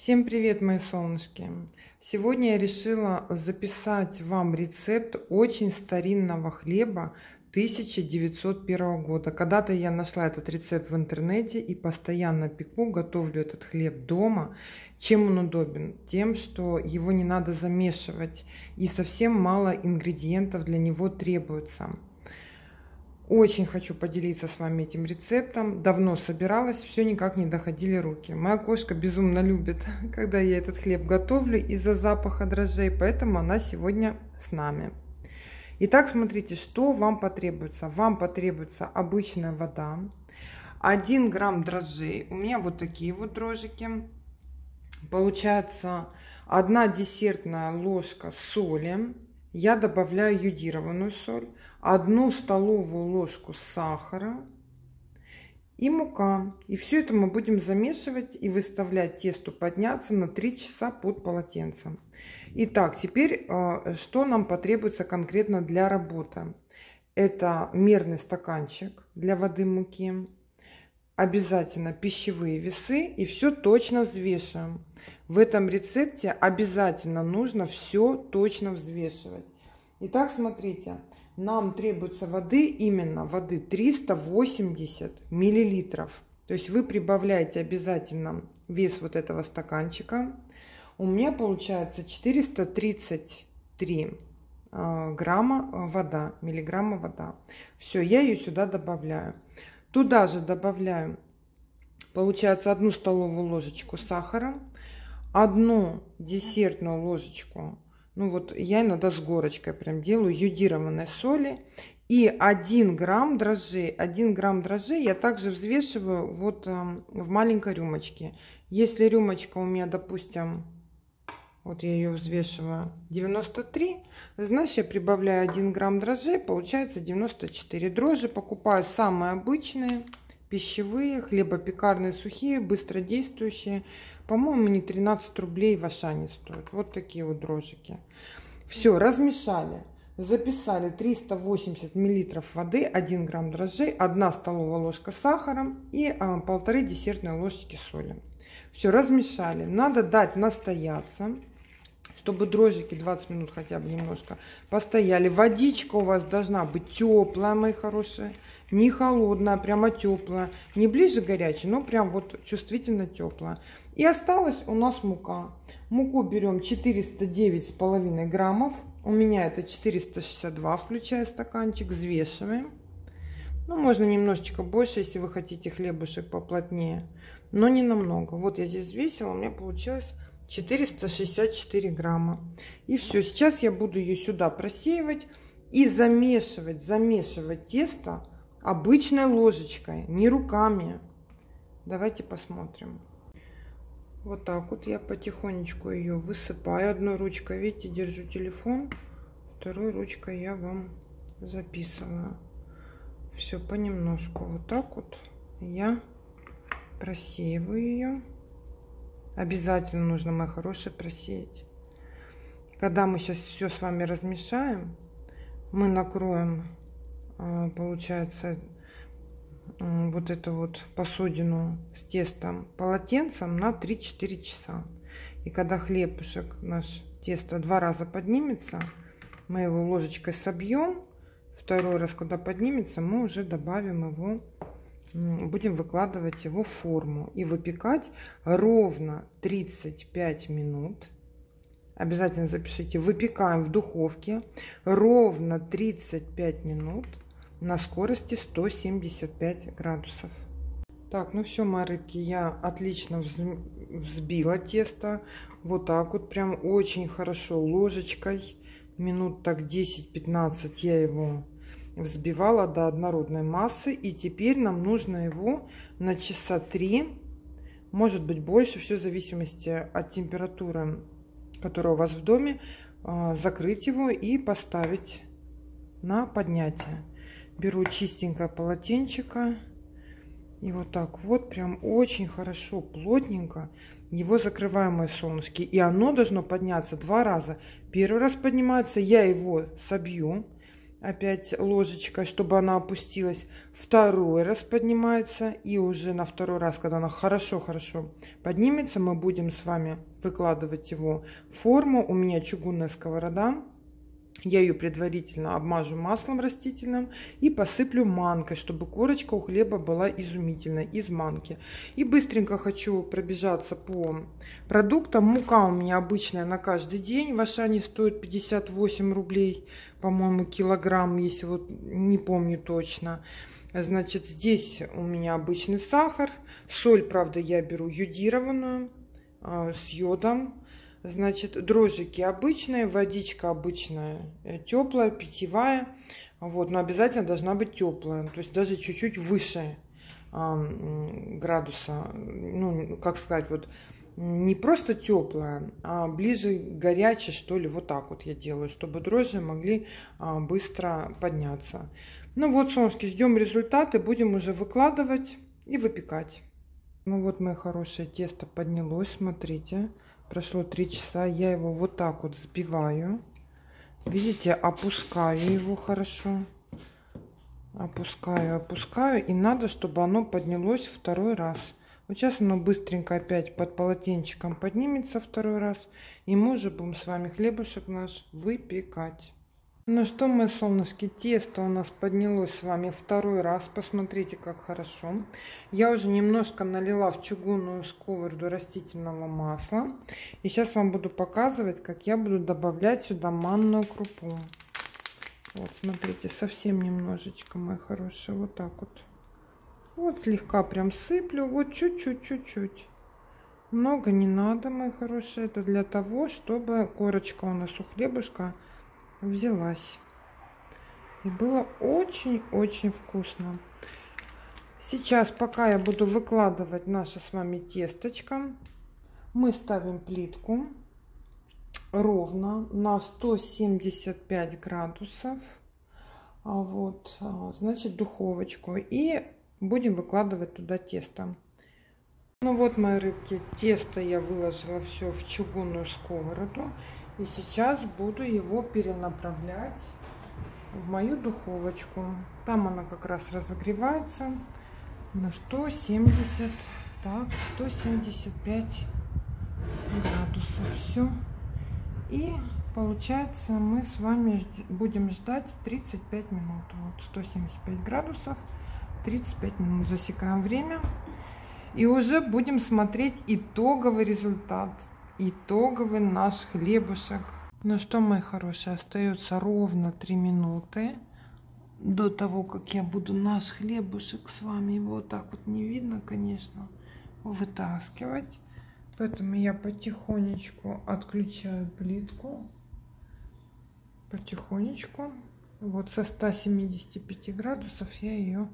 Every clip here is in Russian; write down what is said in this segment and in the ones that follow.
Всем привет, мои солнышки! Сегодня я решила записать вам рецепт очень старинного хлеба 1901 года. Когда-то я нашла этот рецепт в интернете и постоянно пеку, готовлю этот хлеб дома. Чем он удобен? Тем, что его не надо замешивать и совсем мало ингредиентов для него требуется. Очень хочу поделиться с вами этим рецептом. Давно собиралась, все никак не доходили руки. Моя кошка безумно любит, когда я этот хлеб готовлю из-за запаха дрожжей, поэтому она сегодня с нами. Итак, смотрите, что вам потребуется. Вам потребуется обычная вода, 1 грамм дрожжей. У меня вот такие вот дрожжики. Получается 1 десертная ложка соли. Я добавляю йодированную соль, 1 столовую ложку сахара и мука. И все это мы будем замешивать и выставлять тесту подняться на 3 часа под полотенцем. Итак, теперь что нам потребуется конкретно для работы? Это мерный стаканчик для воды, муки. Обязательно пищевые весы и все точно взвешиваем. В этом рецепте обязательно нужно все точно взвешивать. Итак, смотрите, нам требуется воды, именно воды 380 миллилитров. То есть вы прибавляете обязательно вес вот этого стаканчика. У меня получается 433 грамма вода, миллиграмма вода. Все, я ее сюда добавляю. Туда же добавляю, получается, 1 столовую ложечку сахара, 1 десертную ложечку, ну вот я иногда с горочкой прям делаю, йодированной соли и 1 грамм дрожжей. 1 грамм дрожжей я также взвешиваю вот в маленькой рюмочке. Если рюмочка у меня, допустим, вот я ее взвешиваю 93, значит я прибавляю 1 грамм дрожжей, получается 94. Дрожжи покупаю самые обычные, пищевые, хлебопекарные, сухие, быстродействующие. По-моему, не 13 рублей в Ашане стоят. Вот такие вот дрожжики. Все, размешали. Записали 380 миллилитров воды, 1 грамм дрожжей, 1 столовая ложка сахара и 1,5 десертной ложечки соли. Все, размешали. Надо дать настояться, чтобы дрожжики 20 минут хотя бы немножко постояли. Водичка у вас должна быть теплая, мои хорошие, не холодная, прямо теплая, не ближе горячая, но прям вот чувствительно теплая. И осталась у нас мука. Муку берем 409,5 граммов. У меня это 462, включая стаканчик. Взвешиваем. Ну, можно немножечко больше, если вы хотите хлебушек поплотнее, но не намного. Вот я здесь взвесила, у меня получилось 464 грамма. И все, сейчас я буду ее сюда просеивать и замешивать тесто обычной ложечкой, не руками. Давайте посмотрим. Вот так вот я потихонечку ее высыпаю. Одной ручкой, видите, держу телефон, второй ручкой я вам записываю. Все понемножку. Вот так вот я просеиваю ее. Обязательно нужно, мои хорошие, просеять. Когда мы сейчас все с вами размешаем, мы накроем, получается, вот эту вот посудину с тестом полотенцем на 3-4 часа. И когда хлебушек наш, тесто 2 раза поднимется, мы его ложечкой собьем. Второй раз, когда поднимется, мы уже добавим его, будем выкладывать его в форму и выпекать ровно 35 минут. Обязательно запишите. Выпекаем в духовке ровно 35 минут на скорости 175 градусов. Так, ну все, мои рыбки, я отлично взбила тесто. Вот так вот, прям очень хорошо ложечкой. Минут так 10-15 я его взбивала до однородной массы. И теперь нам нужно его на часа 3, может быть больше, все в зависимости от температуры, которая у вас в доме, закрыть его и поставить на поднятие. Беру чистенькое полотенчико и вот так вот прям очень хорошо, плотненько его закрываем, мои солнышки. И оно должно подняться 2 раза. Первый раз поднимается, я его собью. опять ложечкой, чтобы она опустилась. Второй раз поднимается. И уже на второй раз, когда она хорошо-хорошо поднимется, мы будем с вами выкладывать его в форму. У меня чугунная сковорода. Я ее предварительно обмажу маслом растительным и посыплю манкой, чтобы корочка у хлеба была изумительная, из манки. И быстренько хочу пробежаться по продуктам. Мука у меня обычная на каждый день. В Ашане стоит 58 рублей, по-моему, килограмм, если вот не помню точно. Значит, здесь у меня обычный сахар. Соль, правда, я беру йодированную, с йодом. Значит, дрожжики обычные, водичка обычная, теплая, питьевая. Вот, но обязательно должна быть теплая. То есть даже чуть-чуть выше градуса. Ну, как сказать, вот не просто теплая, а ближе горячая, что ли. Вот так вот я делаю, чтобы дрожжи могли быстро подняться. Ну вот, солнышки, ждем результаты. Будем уже выкладывать и выпекать. Ну вот, мои хорошие, тесто поднялось, смотрите. Прошло 3 часа, я его вот так вот взбиваю. Видите, опускаю его хорошо. Опускаю, опускаю. И надо, чтобы оно поднялось второй раз. Вот сейчас оно быстренько опять под полотенчиком поднимется второй раз. И мы уже будем с вами хлебушек наш выпекать. Ну что, мои солнышки, тесто у нас поднялось с вами второй раз. Посмотрите, как хорошо. Я уже немножко налила в чугунную сковороду растительного масла. И сейчас вам буду показывать, как я буду добавлять сюда манную крупу. Вот, смотрите, совсем немножечко, мои хорошие, вот так вот. Вот слегка прям сыплю, вот чуть-чуть, чуть-чуть. Много не надо, мои хорошие. Это для того, чтобы корочка у нас у хлебушка взялась. И было очень-очень вкусно. Сейчас, пока я буду выкладывать наше с вами тесточко, мы ставим плитку ровно на 175 градусов. Вот, значит, духовочку. И будем выкладывать туда тесто. Ну вот, мои рыбки, тесто я выложила все в чугунную сковороду. И сейчас буду его перенаправлять в мою духовочку. Там она как раз разогревается на 170, так, 175 градусов. Все. И получается, мы с вами будем ждать 35 минут. Вот 175 градусов, 35 минут. Засекаем время. И уже будем смотреть итоговый результат. Итоговый наш хлебушек. Ну что, мои хорошие, остается ровно 3 минуты до того, как я буду наш хлебушек с вами, его вот так вот не видно, конечно, вытаскивать. Поэтому я потихонечку отключаю плитку. Потихонечку. Вот со 175 градусов я ее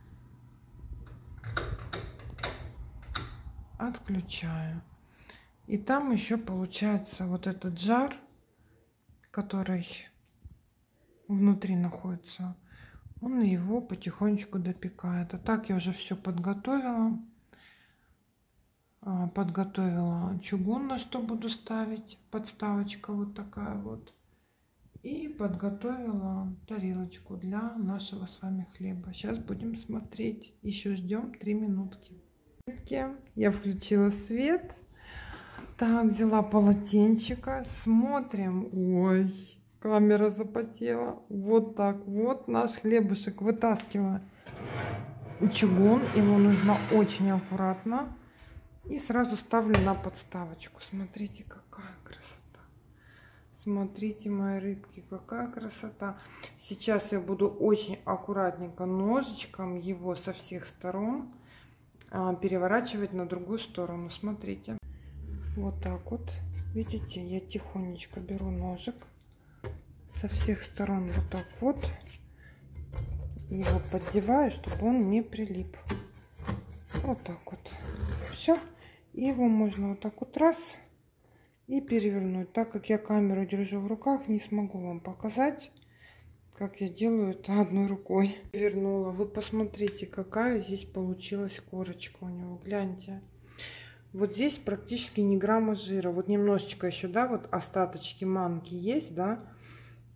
отключаю. И там еще получается вот этот жар, который внутри находится, он его потихонечку допекает. А так я уже все подготовила. Подготовила чугун, на что буду ставить. Подставочка вот такая вот. И подготовила тарелочку для нашего с вами хлеба. Сейчас будем смотреть. Еще ждем 3 минутки. Я включила свет. Так, взяла полотенчика, смотрим. Ой, камера запотела. Вот так вот наш хлебушек вытаскиваю. Чугун, его нужно очень аккуратно. И сразу ставлю на подставочку. Смотрите, какая красота. Смотрите, мои рыбки, какая красота. Сейчас я буду очень аккуратненько ножичком его со всех сторон переворачивать на другую сторону. Смотрите. Вот так вот. Видите, я тихонечко беру ножик со всех сторон вот так вот. Его поддеваю, чтобы он не прилип. Вот так вот. Все. И его можно вот так вот раз и перевернуть. Так как я камеру держу в руках, не смогу вам показать, как я делаю это одной рукой. Вернула. Вы посмотрите, какая здесь получилась корочка у него. Гляньте. Вот здесь практически ни грамма жира. Вот немножечко еще, да, вот остаточки манки есть, да.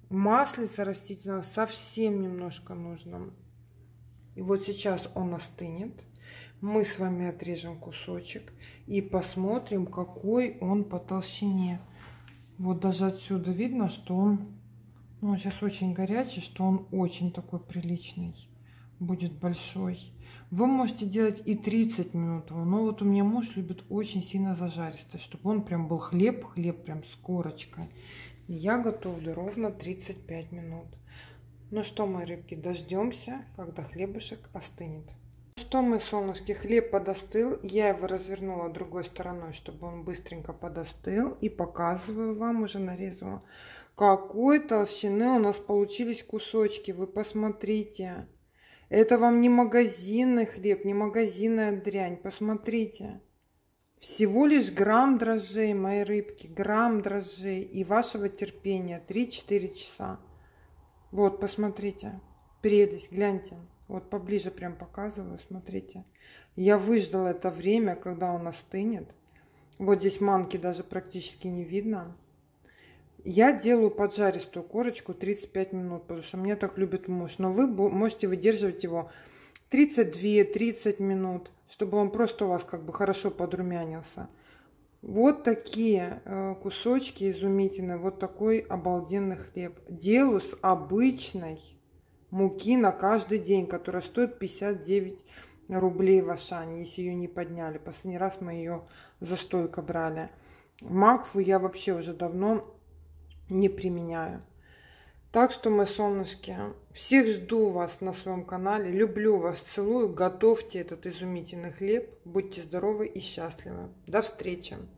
Маслица растительного совсем немножко нужно. И вот сейчас он остынет. Мы с вами отрежем кусочек и посмотрим, какой он по толщине. Вот даже отсюда видно, что он сейчас очень горячий, что он очень такой приличный. Будет большой. Вы можете делать и 30 минут. Но вот у меня муж любит очень сильно зажаристый, чтобы он прям был хлеб прям с корочкой. И я готовлю ровно 35 минут. Ну что, мои рыбки, дождемся, когда хлебушек остынет. Ну что, мои солнышки, хлеб подостыл. Я его развернула другой стороной, чтобы он быстренько подостыл. И показываю вам, уже нарезала, какой толщины у нас получились кусочки. Вы посмотрите. Это вам не магазинный хлеб, не магазинная дрянь. Посмотрите. Всего лишь грамм дрожжей, мои рыбки, грамм дрожжей и вашего терпения 3-4 часа. Вот, посмотрите, прелесть, гляньте. Вот поближе прям показываю, смотрите. Я выждала это время, когда он остынет. Вот здесь манки даже практически не видно. Я делаю поджаристую корочку 35 минут, потому что мне так любит муж. Но вы можете выдерживать его 32-30 минут, чтобы он просто у вас как бы хорошо подрумянился. Вот такие кусочки изумительные, вот такой обалденный хлеб. Делаю с обычной муки на каждый день, которая стоит 59 рублей в Ашане, если ее не подняли. Последний раз мы ее за столько брали. Макфу я вообще уже давно не применяю. Так что, мои солнышки, всех жду вас на своем канале. Люблю вас, целую. Готовьте этот изумительный хлеб. Будьте здоровы и счастливы. До встречи.